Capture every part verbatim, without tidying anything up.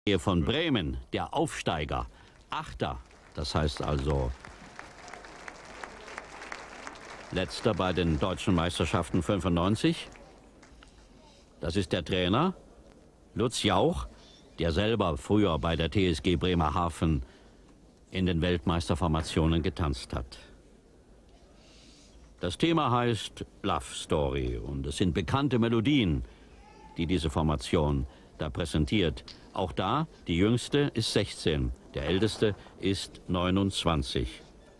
von Bremen, der Aufsteiger, Achter, das heißt also Letzter bei den deutschen Meisterschaften fünfundneunzig. Das ist der Trainer, Lutz Jauch, der selber früher bei der T S G Bremerhaven in den Weltmeisterformationen getanzt hat. Das Thema heißt Love Story und es sind bekannte Melodien, die diese Formation da präsentiert. Auch da, die jüngste ist sechzehn, der älteste ist neunundzwanzig.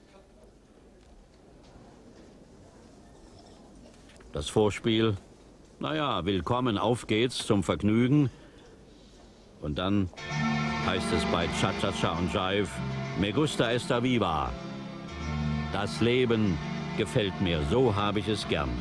Das Vorspiel, naja, willkommen, auf geht's zum Vergnügen. Und dann heißt es bei Cha-Cha-Cha und Jive, Me gusta esta viva. Das Leben gefällt mir, so habe ich es gern.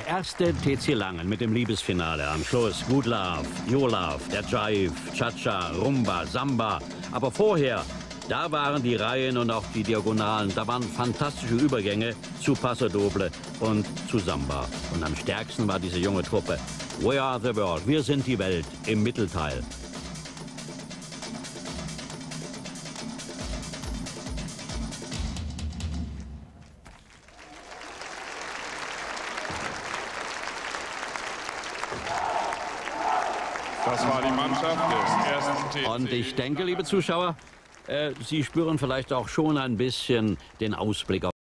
Der erste T C Langen mit dem Liebesfinale. Am Schluss Good Love, Your Love, der Jive, Cha-Cha, Rumba, Samba. Aber vorher, da waren die Reihen und auch die Diagonalen. Da waren fantastische Übergänge zu Paso Doble und zu Samba. Und am stärksten war diese junge Truppe. We are the world. Wir sind die Welt im Mittelteil. Das war die Mannschaft des ersten T C. Und ich denke, liebe Zuschauer, äh, Sie spüren vielleicht auch schon ein bisschen den Ausblick auf